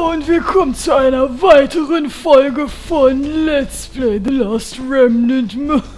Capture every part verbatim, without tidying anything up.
und willkommen zu einer weiteren Folge von Let's Play The Last Remnant.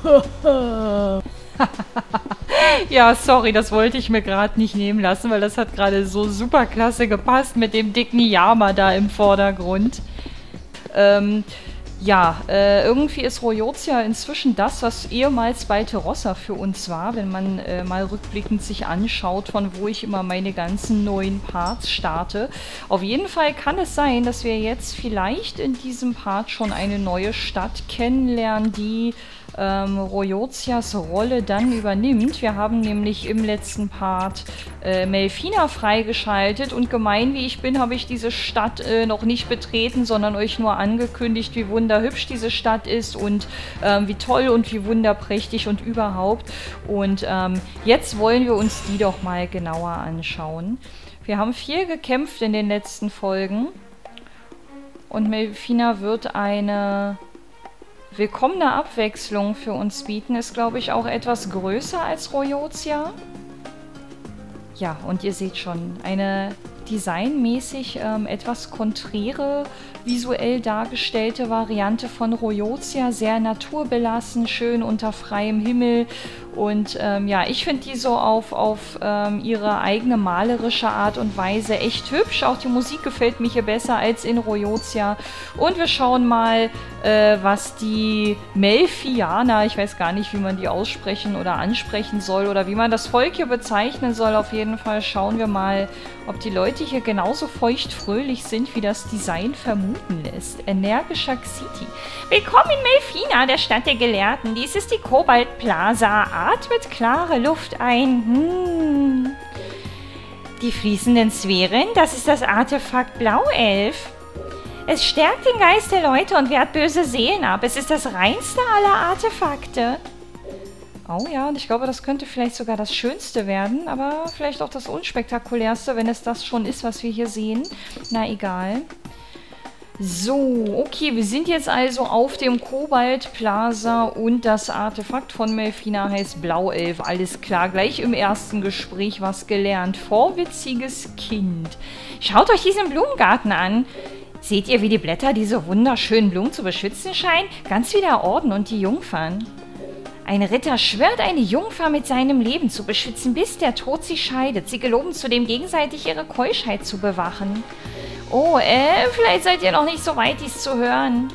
Ja, sorry, das wollte ich mir gerade nicht nehmen lassen, weil das hat gerade so super klasse gepasst mit dem dicken Yama da im Vordergrund. Ähm, ja, äh, irgendwie ist Royozia inzwischen das, was ehemals Balterossa für uns war, wenn man äh, mal rückblickend sich anschaut, von wo ich immer meine ganzen neuen Parts starte. Auf jeden Fall kann es sein, dass wir jetzt vielleicht in diesem Part schon eine neue Stadt kennenlernen, die ähm, Royozias Rolle dann übernimmt. Wir haben nämlich im letzten Part äh, Melfina freigeschaltet und gemein wie ich bin, habe ich diese Stadt äh, noch nicht betreten, sondern euch nur angekündigt, wie wunderhübsch diese Stadt ist und ähm, wie toll und wie wunderprächtig und überhaupt. Und ähm, jetzt wollen wir uns die doch mal genauer anschauen. Wir haben viel gekämpft in den letzten Folgen und Melfina wird eine willkommene Abwechslung für uns bieten. Ist, glaube ich, auch etwas größer als Royozia. Ja, und ihr seht schon, eine designmäßig ähm, etwas konträre, visuell dargestellte Variante von Royozia. Sehr naturbelassen, schön unter freiem Himmel. Und ähm, ja, ich finde die so auf, auf ähm, ihre eigene malerische Art und Weise echt hübsch. Auch die Musik gefällt mir hier besser als in Royozia. Und wir schauen mal, äh, was die Melfianer, ich weiß gar nicht, wie man die aussprechen oder ansprechen soll oder wie man das Volk hier bezeichnen soll. Auf jeden Fall schauen wir mal, ob die Leute hier genauso feuchtfröhlich sind, wie das Design vermuten lässt. Energischer Xiti. Willkommen in Melfina, der Stadt der Gelehrten. Dies ist die Cobalt Plaza. Atmet klare Luft ein. Hm. Die fließenden Sphären, das ist das Artefakt Blauelf. Es stärkt den Geist der Leute und wehrt böse Seelen ab. Es ist das reinste aller Artefakte. Oh ja, und ich glaube, das könnte vielleicht sogar das Schönste werden, aber vielleicht auch das Unspektakulärste, wenn es das schon ist, was wir hier sehen. Na, egal. So, okay, wir sind jetzt also auf dem Cobalt Plaza und das Artefakt von Melfina heißt Blauelf. Alles klar, gleich im ersten Gespräch was gelernt. Vorwitziges Kind. Schaut euch diesen Blumengarten an. Seht ihr, wie die Blätter diese wunderschönen Blumen zu beschützen scheinen? Ganz wie der Orden und die Jungfern. Ein Ritter schwört, eine Jungfer mit seinem Leben zu beschützen, bis der Tod sie scheidet. Sie geloben zudem gegenseitig, ihre Keuschheit zu bewachen. Oh, äh, vielleicht seid ihr noch nicht so weit, dies zu hören.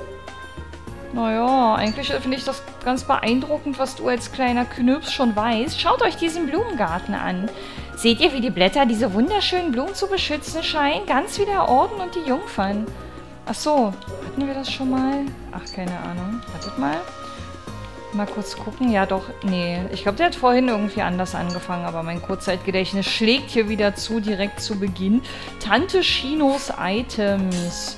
Naja, eigentlich finde ich das ganz beeindruckend, was du als kleiner Knirps schon weißt. Schaut euch diesen Blumengarten an. Seht ihr, wie die Blätter diese wunderschönen Blumen zu beschützen scheinen? Ganz wie der Orden und die Jungfern. Ach so, hatten wir das schon mal? Ach, keine Ahnung. Wartet mal. Mal kurz gucken. Ja, doch. Nee. Ich glaube, der hat vorhin irgendwie anders angefangen, aber mein Kurzzeitgedächtnis schlägt hier wieder zu, direkt zu Beginn. Tante Chinos Items.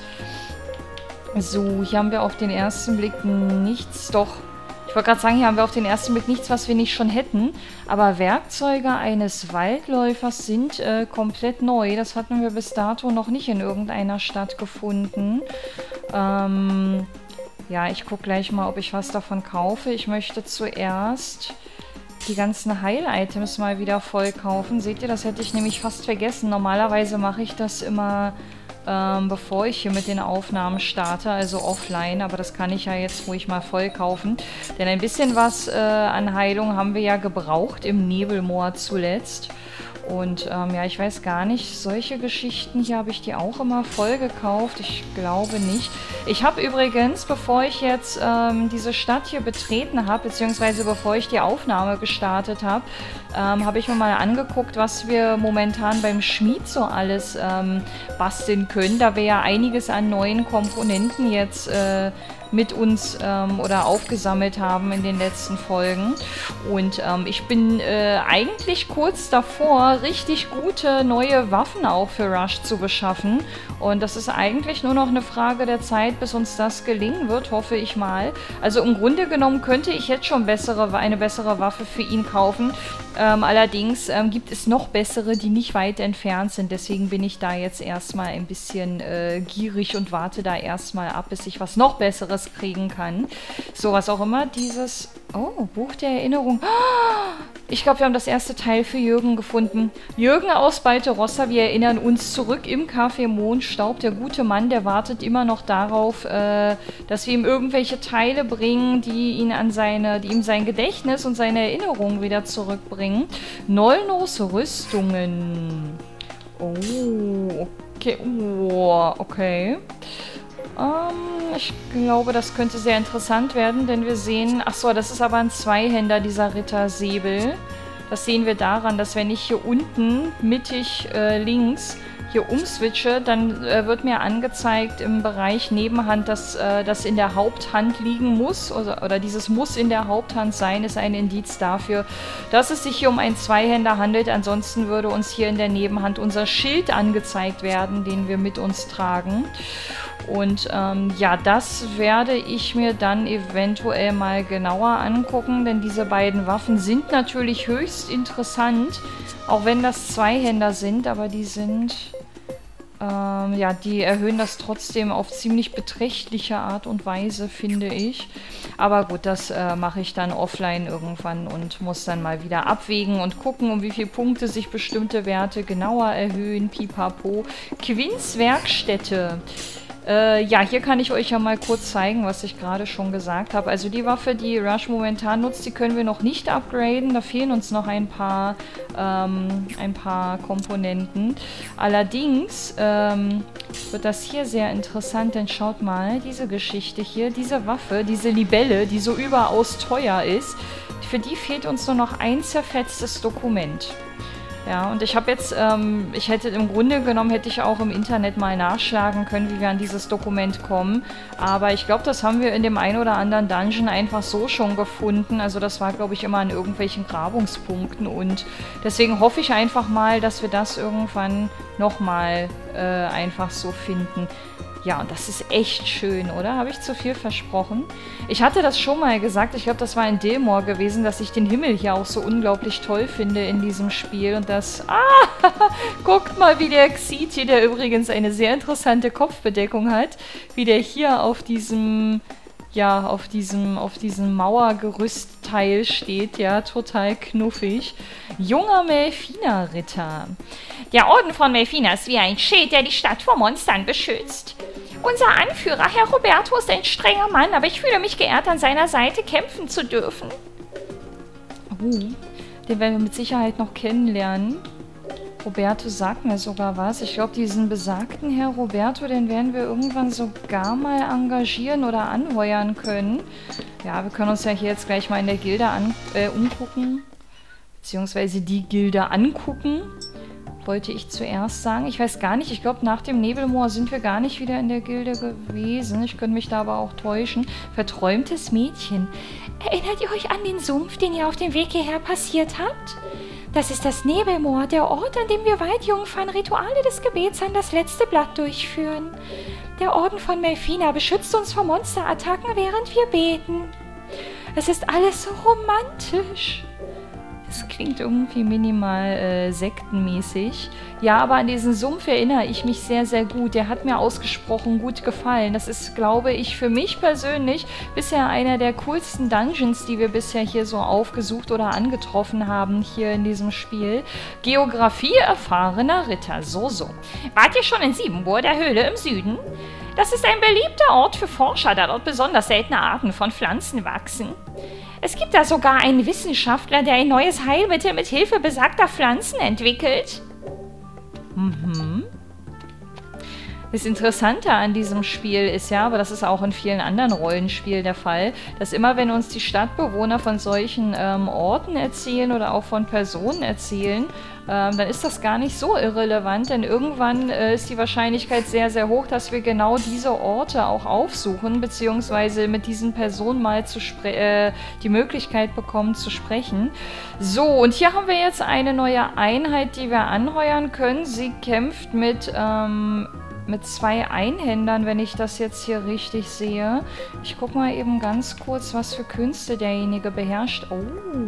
So, hier haben wir auf den ersten Blick nichts. Doch. Ich wollte gerade sagen, hier haben wir auf den ersten Blick nichts, was wir nicht schon hätten. Aber Werkzeuge eines Waldläufers sind äh, komplett neu. Das hatten wir bis dato noch nicht in irgendeiner Stadt gefunden. Ähm... Ja, ich gucke gleich mal, ob ich was davon kaufe. Ich möchte zuerst die ganzen Heil-Items mal wieder voll kaufen. Seht ihr, das hätte ich nämlich fast vergessen. Normalerweise mache ich das immer, ähm, bevor ich hier mit den Aufnahmen starte, also offline. Aber das kann ich ja jetzt ruhig mal voll kaufen. Denn ein bisschen was äh, an Heilung haben wir ja gebraucht im Nebelmoor zuletzt. Und ähm, ja, ich weiß gar nicht, solche Geschichten hier habe ich die auch immer voll gekauft. Ich glaube nicht. Ich habe übrigens, bevor ich jetzt ähm, diese Stadt hier betreten habe, beziehungsweise bevor ich die Aufnahme gestartet habe, ähm, habe ich mir mal angeguckt, was wir momentan beim Schmied so alles ähm, basteln können. Da wir ja einiges an neuen Komponenten jetzt äh, mit uns ähm, oder aufgesammelt haben in den letzten Folgen. Und ähm, ich bin äh, eigentlich kurz davor, richtig gute neue Waffen auch für Rush zu beschaffen. Und das ist eigentlich nur noch eine Frage der Zeit, bis uns das gelingen wird, hoffe ich mal. Also im Grunde genommen könnte ich jetzt schon bessere, eine bessere Waffe für ihn kaufen. Ähm, allerdings ähm, gibt es noch bessere, die nicht weit entfernt sind. Deswegen bin ich da jetzt erstmal ein bisschen äh, gierig und warte da erstmal ab, bis ich was noch Besseres kriegen kann. So, was auch immer dieses... Oh, Buch der Erinnerung. Ich glaube, wir haben das erste Teil für Jürgen gefunden. Jürgen aus Balterossa, wir erinnern uns zurück im Café Mondstaub. Der gute Mann, der wartet immer noch darauf, äh, dass wir ihm irgendwelche Teile bringen, die ihn an seine, die ihm sein Gedächtnis und seine Erinnerungen wieder zurückbringen. Nolnos Rüstungen. Oh, okay. Oh, okay. Ähm, ich glaube, das könnte sehr interessant werden, denn wir sehen... Achso, das ist aber ein Zweihänder, dieser Rittersäbel. Das sehen wir daran, dass wenn ich hier unten, mittig äh, links, hier umswitche, dann äh, wird mir angezeigt im Bereich Nebenhand, dass äh, das in der Haupthand liegen muss, oder, oder dieses muss in der Haupthand sein, ist ein Indiz dafür, dass es sich hier um einen Zweihänder handelt. Ansonsten würde uns hier in der Nebenhand unser Schild angezeigt werden, den wir mit uns tragen. Und ähm, ja, das werde ich mir dann eventuell mal genauer angucken, denn diese beiden Waffen sind natürlich höchst interessant, auch wenn das Zweihänder sind, aber die sind, ähm, ja, die erhöhen das trotzdem auf ziemlich beträchtliche Art und Weise, finde ich. Aber gut, das äh, mache ich dann offline irgendwann und muss dann mal wieder abwägen und gucken, um wie viele Punkte sich bestimmte Werte genauer erhöhen. Pipapo. Quinns Werkstätte. Äh, ja, hier kann ich euch ja mal kurz zeigen, was ich gerade schon gesagt habe. Also die Waffe, die Rush momentan nutzt, die können wir noch nicht upgraden. Da fehlen uns noch ein paar, ähm, ein paar Komponenten. Allerdings ähm, wird das hier sehr interessant, denn schaut mal, diese Geschichte hier, diese Waffe, diese Libelle, die so überaus teuer ist, für die fehlt uns nur noch ein zerfetztes Dokument. Ja, und ich habe jetzt, ähm, ich hätte im Grunde genommen, hätte ich auch im Internet mal nachschlagen können, wie wir an dieses Dokument kommen. Aber ich glaube, das haben wir in dem einen oder anderen Dungeon einfach so schon gefunden. Also das war, glaube ich, immer an irgendwelchen Grabungspunkten. Und deswegen hoffe ich einfach mal, dass wir das irgendwann nochmal äh, einfach so finden. Ja, und das ist echt schön, oder? Habe ich zu viel versprochen? Ich hatte das schon mal gesagt, ich glaube, das war in Dilmor gewesen, dass ich den Himmel hier auch so unglaublich toll finde in diesem Spiel. Und das... Ah! Guckt mal, wie der Xiti, der übrigens eine sehr interessante Kopfbedeckung hat, wie der hier auf diesem... ja, auf diesem, auf diesem Mauergerüstteil steht, ja, total knuffig. Junger Melfina-Ritter. Der Orden von Melfina ist wie ein Schild, der die Stadt vor Monstern beschützt. Unser Anführer, Herr Roberto, ist ein strenger Mann, aber ich fühle mich geehrt, an seiner Seite kämpfen zu dürfen. Oh, den werden wir mit Sicherheit noch kennenlernen. Roberto sagt mir sogar was. Ich glaube, diesen besagten Herr Roberto, den werden wir irgendwann sogar mal engagieren oder anheuern können. Ja, wir können uns ja hier jetzt gleich mal in der Gilde an, äh, umgucken. Beziehungsweise die Gilde angucken, wollte ich zuerst sagen. Ich weiß gar nicht, ich glaube, nach dem Nebelmoor sind wir gar nicht wieder in der Gilde gewesen. Ich könnte mich da aber auch täuschen. Verträumtes Mädchen. Erinnert ihr euch an den Sumpf, den ihr auf dem Weg hierher passiert habt? Das ist das Nebelmoor, der Ort, an dem wir Waldjungfern Rituale des Gebets an das letzte Blatt durchführen. Der Orden von Melfina beschützt uns vor Monsterattacken, während wir beten. Es ist alles so romantisch. Das klingt irgendwie minimal äh, sektenmäßig. Ja, aber an diesen Sumpf erinnere ich mich sehr, sehr gut. Der hat mir ausgesprochen gut gefallen. Das ist, glaube ich, für mich persönlich bisher einer der coolsten Dungeons, die wir bisher hier so aufgesucht oder angetroffen haben hier in diesem Spiel. Geografie erfahrener Ritter. So, so. Wart ihr schon in Siebenbohr, der Höhle im Süden? Das ist ein beliebter Ort für Forscher, da dort besonders seltene Arten von Pflanzen wachsen. Es gibt da sogar einen Wissenschaftler, der ein neues Heilmittel mit Hilfe besagter Pflanzen entwickelt. Mhm. Das Interessante an diesem Spiel ist ja, aber das ist auch in vielen anderen Rollenspielen der Fall, dass immer, wenn uns die Stadtbewohner von solchen ähm, Orten erzählen oder auch von Personen erzählen, ähm, dann ist das gar nicht so irrelevant, denn irgendwann äh, ist die Wahrscheinlichkeit sehr, sehr hoch, dass wir genau diese Orte auch aufsuchen, beziehungsweise mit diesen Personen mal zu äh, die Möglichkeit bekommen zu sprechen. So, und hier haben wir jetzt eine neue Einheit, die wir anheuern können. Sie kämpft mit... Ähm, mit zwei Einhändern, wenn ich das jetzt hier richtig sehe. Ich gucke mal eben ganz kurz, was für Künste derjenige beherrscht. Oh.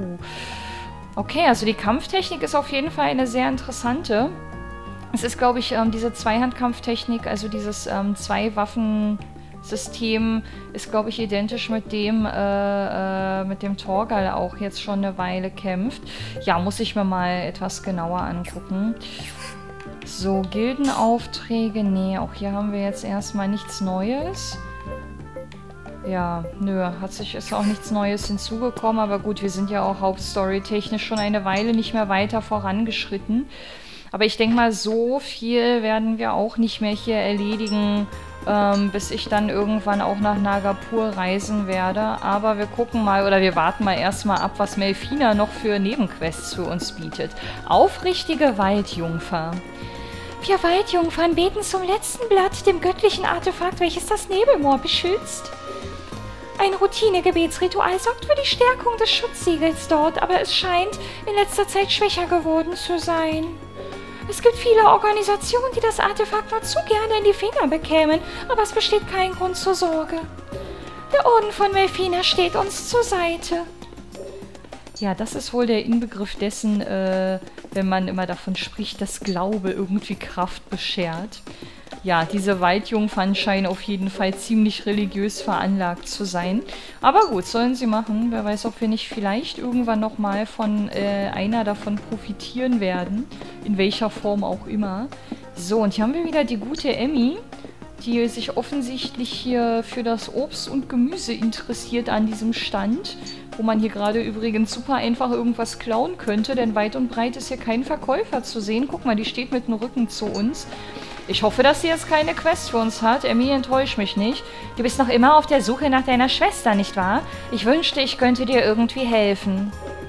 Okay, also die Kampftechnik ist auf jeden Fall eine sehr interessante. Es ist, glaube ich, ähm, diese Zweihandkampftechnik, also dieses ähm, Zwei-Waffen- System ist, glaube ich, identisch mit dem, äh, äh, mit dem Torgal auch jetzt schon eine Weile kämpft. Ja, muss ich mir mal etwas genauer angucken. So, Gildenaufträge. Nee, auch hier haben wir jetzt erstmal nichts Neues. Ja, nö, hat sich, ist auch nichts Neues hinzugekommen, aber gut, wir sind ja auch hauptstory-technisch schon eine Weile nicht mehr weiter vorangeschritten. Aber ich denke mal, so viel werden wir auch nicht mehr hier erledigen, ähm, bis ich dann irgendwann auch nach Nagapur reisen werde. Aber wir gucken mal, oder wir warten mal erstmal ab, was Melfina noch für Nebenquests für uns bietet. Aufrichtige Waldjungfer. Wir Waldjungfern beten zum letzten Blatt, dem göttlichen Artefakt, welches das Nebelmoor beschützt. Ein Routine-Gebetsritual sorgt für die Stärkung des Schutzsiegels dort, aber es scheint in letzter Zeit schwächer geworden zu sein. Es gibt viele Organisationen, die das Artefakt nur zu gerne in die Finger bekämen, aber es besteht kein Grund zur Sorge. Der Orden von Melfina steht uns zur Seite. Ja, das ist wohl der Inbegriff dessen, äh, wenn man immer davon spricht, dass Glaube irgendwie Kraft beschert. Ja, diese Waldjungfern scheinen auf jeden Fall ziemlich religiös veranlagt zu sein. Aber gut, sollen sie machen. Wer weiß, ob wir nicht vielleicht irgendwann nochmal von äh, einer davon profitieren werden. In welcher Form auch immer. So, und hier haben wir wieder die gute Emmy, die sich offensichtlich hier für das Obst und Gemüse interessiert an diesem Stand. Wo man hier gerade übrigens super einfach irgendwas klauen könnte, denn weit und breit ist hier kein Verkäufer zu sehen. Guck mal, die steht mit dem Rücken zu uns. Ich hoffe, dass sie jetzt keine Quest für uns hat. Emmy, enttäusch mich nicht. Du bist noch immer auf der Suche nach deiner Schwester, nicht wahr? Ich wünschte, ich könnte dir irgendwie helfen.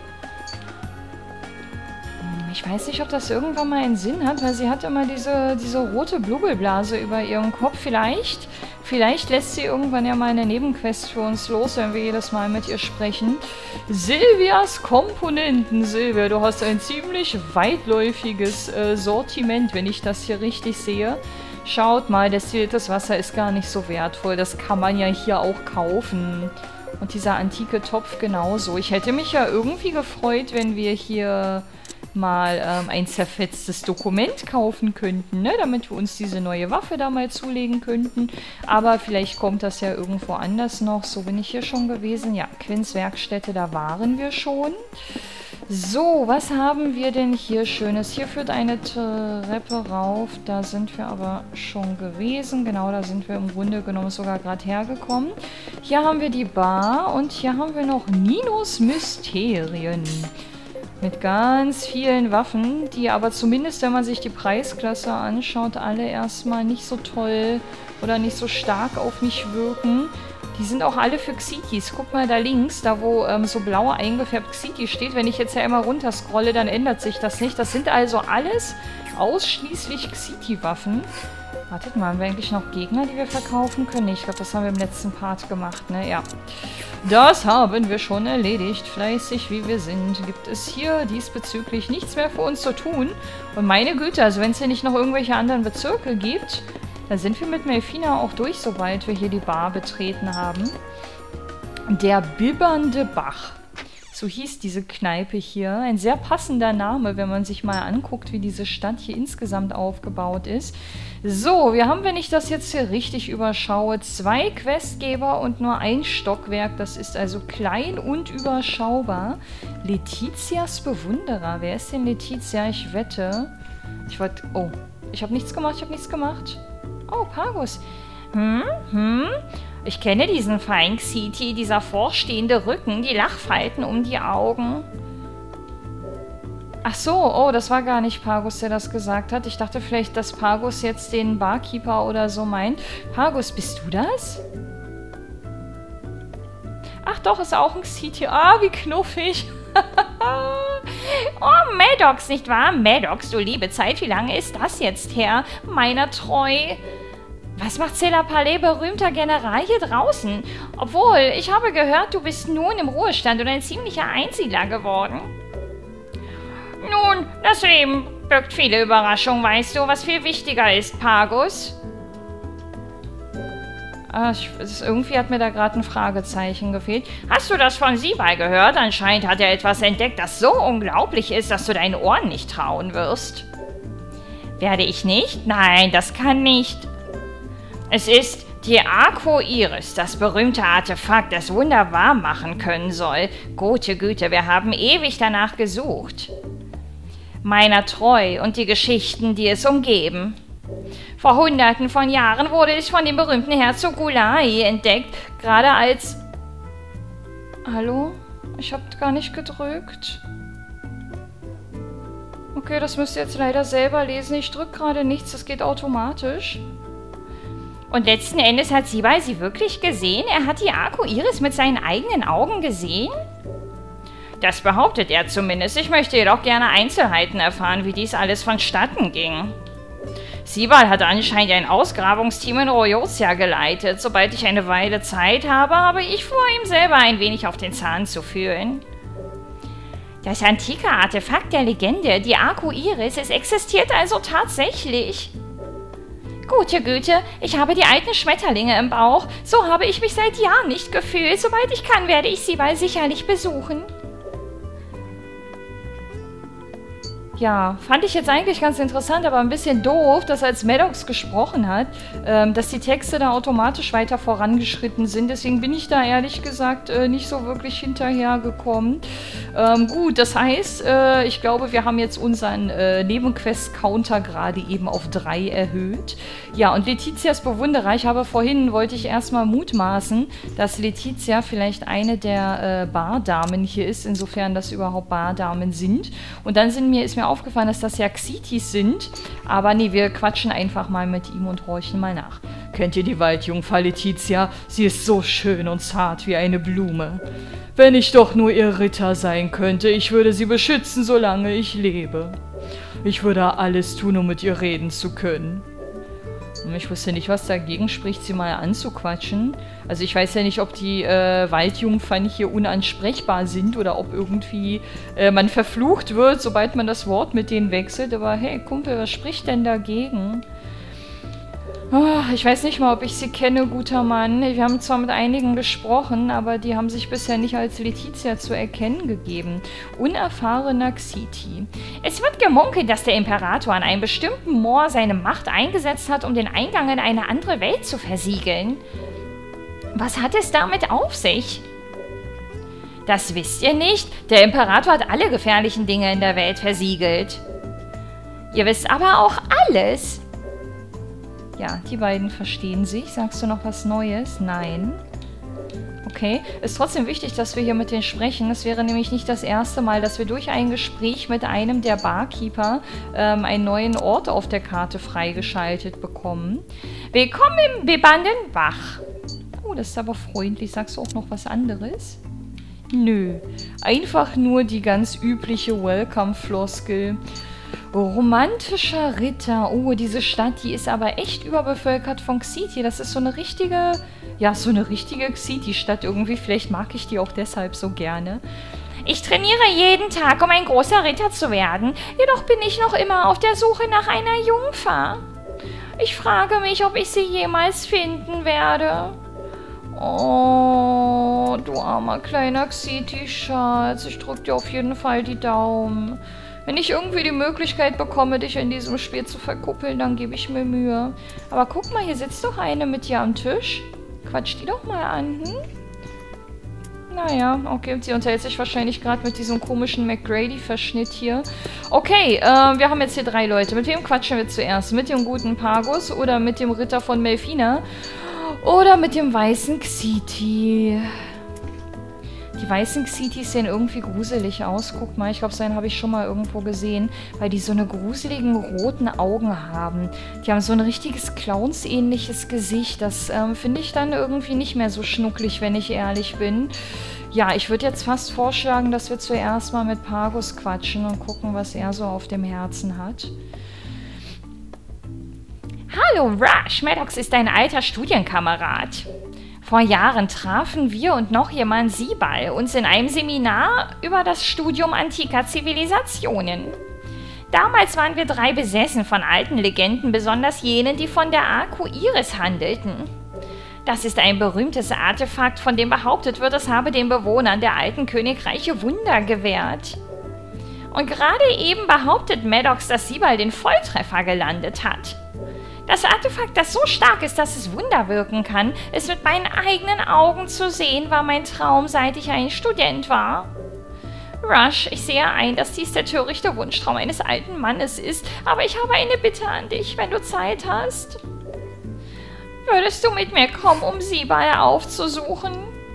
Ich weiß nicht, ob das irgendwann mal einen Sinn hat, weil sie hat immer diese, diese rote Blubbelblase über ihrem Kopf. Vielleicht, vielleicht lässt sie irgendwann ja mal eine Nebenquest für uns los, wenn wir jedes Mal mit ihr sprechen. Silvias Komponenten. Silvia, du hast ein ziemlich weitläufiges äh, Sortiment, wenn ich das hier richtig sehe. Schaut mal, destilliertes Wasser ist gar nicht so wertvoll. Das kann man ja hier auch kaufen. Und dieser antike Topf genauso. Ich hätte mich ja irgendwie gefreut, wenn wir hier mal ähm, ein zerfetztes Dokument kaufen könnten, ne? Damit wir uns diese neue Waffe da mal zulegen könnten. Aber vielleicht kommt das ja irgendwo anders noch. So, bin ich hier schon gewesen. Ja, Quinns Werkstätte, da waren wir schon. So, was haben wir denn hier Schönes? Hier führt eine Treppe rauf. Da sind wir aber schon gewesen. Genau, da sind wir im Grunde genommen sogar gerade hergekommen. Hier haben wir die Bar und hier haben wir noch Ninos Mysterien. Mit ganz vielen Waffen, die aber zumindest, wenn man sich die Preisklasse anschaut, alle erstmal nicht so toll oder nicht so stark auf mich wirken. Die sind auch alle für Xitis. Guck mal da links, da wo ähm, so blau eingefärbt Xiti steht. Wenn ich jetzt ja immer runter scrolle, dann ändert sich das nicht. Das sind also alles ausschließlich Xiti-Waffen. Wartet mal, haben wir eigentlich noch Gegner, die wir verkaufen können? Ich glaube, das haben wir im letzten Part gemacht, ne? Ja. Das haben wir schon erledigt. Fleißig wie wir sind, gibt es hier diesbezüglich nichts mehr für uns zu tun. Und meine Güte, also wenn es hier nicht noch irgendwelche anderen Bezirke gibt, dann sind wir mit Melfina auch durch, sobald wir hier die Bar betreten haben. Der bibbernde Bach. So hieß diese Kneipe hier. Ein sehr passender Name, wenn man sich mal anguckt, wie diese Stadt hier insgesamt aufgebaut ist. So, wir haben, wenn ich das jetzt hier richtig überschaue, zwei Questgeber und nur ein Stockwerk. Das ist also klein und überschaubar. Letitias Bewunderer. Wer ist denn Letizia? Ich wette. Ich wollte... Oh, ich habe nichts gemacht, ich habe nichts gemacht. Oh, Pagus. Hm, hm... Ich kenne diesen Feind Xiti, dieser vorstehende Rücken, die Lachfalten um die Augen. Ach so, oh, das war gar nicht Pagus, der das gesagt hat. Ich dachte vielleicht, dass Pagus jetzt den Barkeeper oder so meint. Pagus, bist du das? Ach doch, ist auch ein Xiti. Ah, wie knuffig. Oh, Maddox, nicht wahr? Maddox, du liebe Zeit, wie lange ist das jetzt her? Meiner treu... Was macht Cela Palais berühmter General hier draußen? Obwohl, ich habe gehört, du bist nun im Ruhestand und ein ziemlicher Einsiedler geworden. Nun, das Leben birgt viele Überraschungen, weißt du, was viel wichtiger ist, Pagus. Ah, ich, es, irgendwie hat mir da gerade ein Fragezeichen gefehlt. Hast du das von Sibal gehört? Anscheinend hat er etwas entdeckt, das so unglaublich ist, dass du deinen Ohren nicht trauen wirst. Werde ich nicht? Nein, das kann nicht... Es ist Die Arco-Iris, das berühmte Artefakt, das Wunder wahr machen können soll. Gute Güte, wir haben ewig danach gesucht. Meiner treu und die Geschichten, die es umgeben. Vor Hunderten von Jahren wurde es von dem berühmten Herzog Gulai entdeckt, gerade als... Hallo? Ich hab gar nicht gedrückt. Okay, das müsst ihr jetzt leider selber lesen. Ich drücke gerade nichts, das geht automatisch. Und letzten Endes hat Sibal sie wirklich gesehen? Er hat die Arco-Iris mit seinen eigenen Augen gesehen? Das behauptet er zumindest. Ich möchte jedoch gerne Einzelheiten erfahren, wie dies alles vonstatten ging. Sibal hat anscheinend ein Ausgrabungsteam in Royosia geleitet. Sobald ich eine Weile Zeit habe, habe ich vor, ihm selber ein wenig auf den Zahn zu fühlen. Das antike Artefakt der Legende, die Arco-Iris, es existiert also tatsächlich. Gute Güte, ich habe die alten Schmetterlinge im Bauch. So habe ich mich seit Jahren nicht gefühlt. Sobald ich kann, werde ich Sibal sicherlich besuchen. Ja, fand ich jetzt eigentlich ganz interessant, aber ein bisschen doof, dass als Maddox gesprochen hat, ähm, dass die Texte da automatisch weiter vorangeschritten sind. Deswegen bin ich da ehrlich gesagt äh, nicht so wirklich hinterhergekommen. Ähm, gut, das heißt, äh, ich glaube, wir haben jetzt unseren äh, Nebenquest-Counter gerade eben auf drei erhöht. Ja, und Letizias Bewunderer, ich habe vorhin, wollte ich erstmal mutmaßen, dass Letizia vielleicht eine der äh, Bardamen hier ist, insofern das überhaupt Bardamen sind. Und dann sind mir, ist mir aufgefallen, dass das ja Xitis sind. Aber nee, wir quatschen einfach mal mit ihm und horchen mal nach. Kennt ihr die Waldjungfer Letizia? Sie ist so schön und zart wie eine Blume. Wenn ich doch nur ihr Ritter sein könnte, ich würde sie beschützen, solange ich lebe. Ich würde alles tun, um mit ihr reden zu können. Ich wusste nicht, was dagegen spricht, sie mal anzuquatschen. Also ich weiß ja nicht, ob die äh, Waldjungfern hier unansprechbar sind oder ob irgendwie äh, man verflucht wird, sobald man das Wort mit denen wechselt. Aber hey, Kumpel, was spricht denn dagegen? Oh, ich weiß nicht mal, ob ich sie kenne, guter Mann. Wir haben zwar mit einigen gesprochen, aber die haben sich bisher nicht als Letizia zu erkennen gegeben. Unerfahrener Xiti. Es wird gemunkelt, dass der Imperator an einem bestimmten Moor seine Macht eingesetzt hat, um den Eingang in eine andere Welt zu versiegeln. Was hat es damit auf sich? Das wisst ihr nicht? Der Imperator hat alle gefährlichen Dinge in der Welt versiegelt. Ihr wisst aber auch alles. Ja, die beiden verstehen sich. Sagst du noch was Neues? Nein. Okay. Ist trotzdem wichtig, dass wir hier mit denen sprechen. Es wäre nämlich nicht das erste Mal, dass wir durch ein Gespräch mit einem der Barkeeper ähm, einen neuen Ort auf der Karte freigeschaltet bekommen. Willkommen im bebannten Bach. Oh, das ist aber freundlich. Sagst du auch noch was anderes? Nö. Einfach nur die ganz übliche Welcome-Floskel. Romantischer Ritter. Oh, diese Stadt, die ist aber echt überbevölkert von Xiti. Das ist so eine richtige, ja, so eine richtige Xiti-Stadt irgendwie. Vielleicht mag ich die auch deshalb so gerne. Ich trainiere jeden Tag, um ein großer Ritter zu werden. Jedoch bin ich noch immer auf der Suche nach einer Jungfer. Ich frage mich, ob ich sie jemals finden werde. Oh, du armer kleiner Xiti-Schatz. Ich drücke dir auf jeden Fall die Daumen. Wenn ich irgendwie die Möglichkeit bekomme, dich in diesem Spiel zu verkuppeln, dann gebe ich mir Mühe. Aber guck mal, hier sitzt doch eine mit dir am Tisch. Quatsch die doch mal an, hm? Naja, okay, sie unterhält sich wahrscheinlich gerade mit diesem komischen McGrady-Verschnitt hier. Okay, äh, wir haben jetzt hier drei Leute. Mit wem quatschen wir zuerst? Mit dem guten Pagus oder mit dem Ritter von Melfina? Oder mit dem weißen Xiti? Die weißen Xitis sehen irgendwie gruselig aus. Guck mal, ich glaube, seinen habe ich schon mal irgendwo gesehen, weil die so eine gruseligen roten Augen haben. Die haben so ein richtiges Clowns-ähnliches Gesicht. Das ähm, finde ich dann irgendwie nicht mehr so schnucklig, wenn ich ehrlich bin. Ja, ich würde jetzt fast vorschlagen, dass wir zuerst mal mit Pagus quatschen und gucken, was er so auf dem Herzen hat. Hallo, Rush. Maddox ist ein alter Studienkamerad. Vor Jahren trafen wir und noch jemand Sibal uns in einem Seminar über das Studium antiker Zivilisationen. Damals waren wir drei besessen von alten Legenden, besonders jenen, die von der Arco-Iris handelten. Das ist ein berühmtes Artefakt, von dem behauptet wird, es habe den Bewohnern der alten Königreiche Wunder gewährt. Und gerade eben behauptet Maddox, dass Sibal den Volltreffer gelandet hat. Das Artefakt, das so stark ist, dass es Wunder wirken kann, es mit meinen eigenen Augen zu sehen, war mein Traum, seit ich ein Student war. Rush, ich sehe ein, dass dies der törichte Wunschtraum eines alten Mannes ist, aber ich habe eine Bitte an dich, wenn du Zeit hast. Würdest du mit mir kommen, um Sibyl aufzusuchen?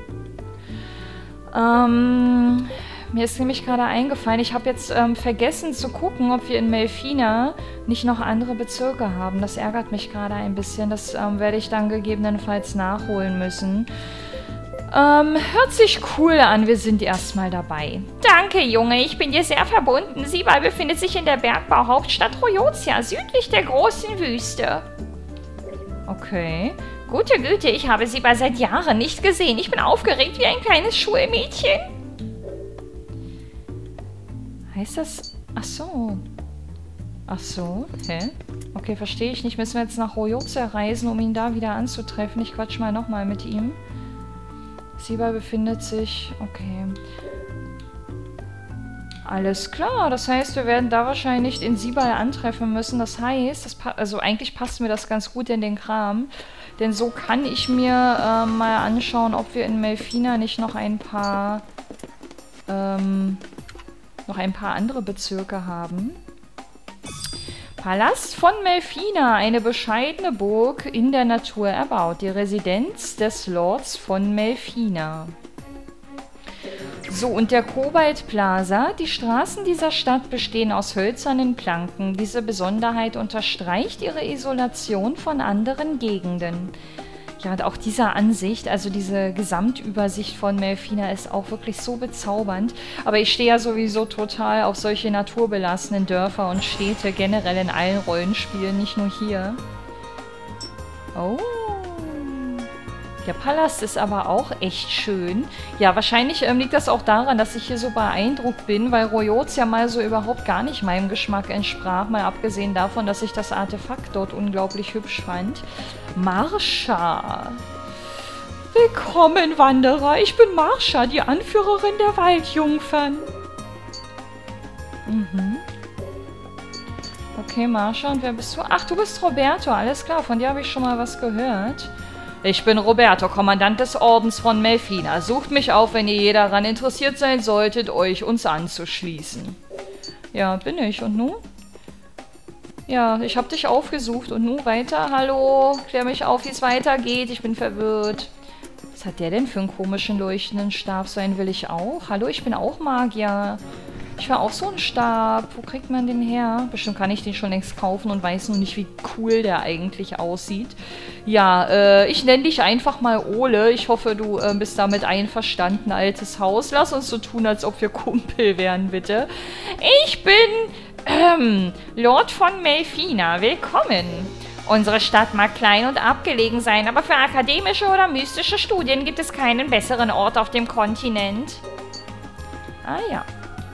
Ähm, mir ist nämlich gerade eingefallen, ich habe jetzt ähm, vergessen zu gucken, ob wir in Melfina nicht noch andere Bezirke haben. Das ärgert mich gerade ein bisschen. Das ähm, werde ich dann gegebenenfalls nachholen müssen. Ähm, hört sich cool an. Wir sind erstmal dabei. Danke, Junge. Ich bin dir sehr verbunden. Sibyl befindet sich in der Bergbauhauptstadt Royotia, südlich der großen Wüste. Okay. Gute Güte, ich habe Sibyl seit Jahren nicht gesehen. Ich bin aufgeregt wie ein kleines Schulmädchen. Heißt das... Ach so. Ach so. Hä? Okay, verstehe ich nicht. Müssen wir jetzt nach Royotia reisen, um ihn da wieder anzutreffen? Ich quatsch mal nochmal mit ihm. Sibyl befindet sich... Okay. Alles klar. Das heißt, wir werden da wahrscheinlich den Sibyl antreffen müssen. Das heißt, das also eigentlich passt mir das ganz gut in den Kram. Denn so kann ich mir äh, mal anschauen, ob wir in Melfina nicht noch ein paar... Ähm, noch ein paar andere Bezirke haben. Palast von Melfina, eine bescheidene Burg in der Natur erbaut. Die Residenz des Lords von Melfina. So, und der Kobalt Plaza. Die Straßen dieser Stadt bestehen aus hölzernen Planken. Diese Besonderheit unterstreicht ihre Isolation von anderen Gegenden. Ja, und auch diese Ansicht, also diese Gesamtübersicht von Melfina ist auch wirklich so bezaubernd. Aber ich stehe ja sowieso total auf solche naturbelassenen Dörfer und Städte, generell in allen Rollenspielen, nicht nur hier. Oh. Der Palast ist aber auch echt schön. Ja, wahrscheinlich ähm, liegt das auch daran, dass ich hier so beeindruckt bin, weil Royotia mal so überhaupt gar nicht meinem Geschmack entsprach. Mal abgesehen davon, dass ich das Artefakt dort unglaublich hübsch fand. Marsha. Willkommen, Wanderer. Ich bin Marsha, die Anführerin der Waldjungfern. Mhm. Okay, Marsha. Und wer bist du? Ach, du bist Roberto. Alles klar, von dir habe ich schon mal was gehört. Ich bin Roberto, Kommandant des Ordens von Melfina. Sucht mich auf, wenn ihr daran interessiert sein solltet, euch uns anzuschließen. Ja, bin ich. Und nun? Ja, ich habe dich aufgesucht. Und nun weiter? Hallo? Klär mich auf, wie es weitergeht. Ich bin verwirrt. Was hat der denn für einen komischen leuchtenden Stab? So einen will ich auch. Hallo, ich bin auch Magier. Ich will auch so einen Stab. Wo kriegt man den her? Bestimmt kann ich den schon längst kaufen und weiß nur nicht, wie cool der eigentlich aussieht. Ja, äh, ich nenne dich einfach mal Ole. Ich hoffe, du äh, bist damit einverstanden, altes Haus. Lass uns so tun, als ob wir Kumpel wären, bitte. Ich bin, ähm, Lord von Melfina. Willkommen. Unsere Stadt mag klein und abgelegen sein, aber für akademische oder mystische Studien gibt es keinen besseren Ort auf dem Kontinent. Ah ja.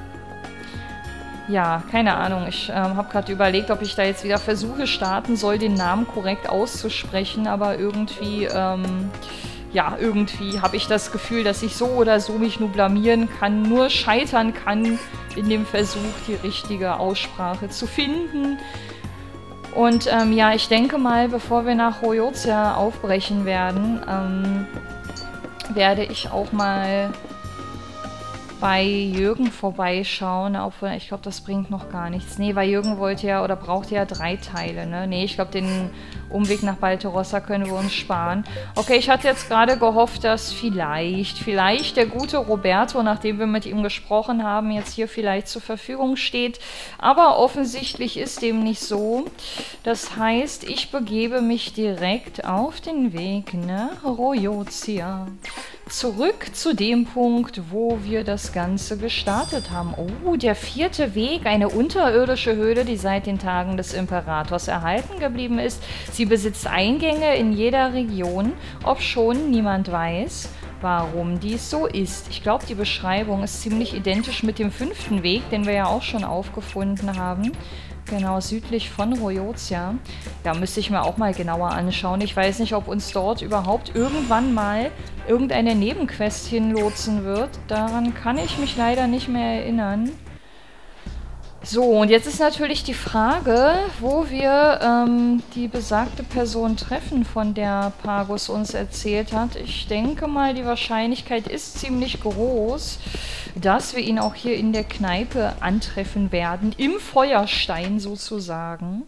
Ja, keine Ahnung. Ich ähm, habe gerade überlegt, ob ich da jetzt wieder Versuche starten soll, den Namen korrekt auszusprechen, aber irgendwie, ähm, ja, irgendwie habe ich das Gefühl, dass ich so oder so mich nur blamieren kann, nur scheitern kann in dem Versuch, die richtige Aussprache zu finden. Und ähm, ja, ich denke mal, bevor wir nach Royotia aufbrechen werden, ähm, werde ich auch mal bei Jürgen vorbeischauen, obwohl ich glaube, das bringt noch gar nichts. Nee, weil Jürgen wollte ja oder brauchte ja drei Teile, ne? Nee, ich glaube, den Umweg nach Balterossa können wir uns sparen. Okay, ich hatte jetzt gerade gehofft, dass vielleicht, vielleicht der gute Roberto, nachdem wir mit ihm gesprochen haben, jetzt hier vielleicht zur Verfügung steht. Aber offensichtlich ist dem nicht so. Das heißt, ich begebe mich direkt auf den Weg nach Royotia. Zurück zu dem Punkt, wo wir das Ganze gestartet haben. Oh, der vierte Weg, eine unterirdische Höhle, die seit den Tagen des Imperators erhalten geblieben ist. Sie besitzt Eingänge in jeder Region, obschon niemand weiß, warum dies so ist. Ich glaube, die Beschreibung ist ziemlich identisch mit dem fünften Weg, den wir ja auch schon aufgefunden haben. Genau, südlich von Royotia. Ja, müsste ich mir auch mal genauer anschauen. Ich weiß nicht, ob uns dort überhaupt irgendwann mal irgendeine Nebenquest hinlotsen wird. Daran kann ich mich leider nicht mehr erinnern. So, und jetzt ist natürlich die Frage, wo wir ähm, die besagte Person treffen, von der Pagus uns erzählt hat. Ich denke mal, die Wahrscheinlichkeit ist ziemlich groß, dass wir ihn auch hier in der Kneipe antreffen werden, im Feuerstein sozusagen.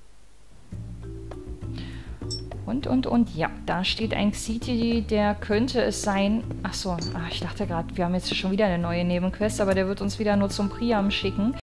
Und, und, und, ja, da steht ein Xiti, der könnte es sein... Achso, ach, ich dachte gerade, wir haben jetzt schon wieder eine neue Nebenquest, aber der wird uns wieder nur zum Priam schicken.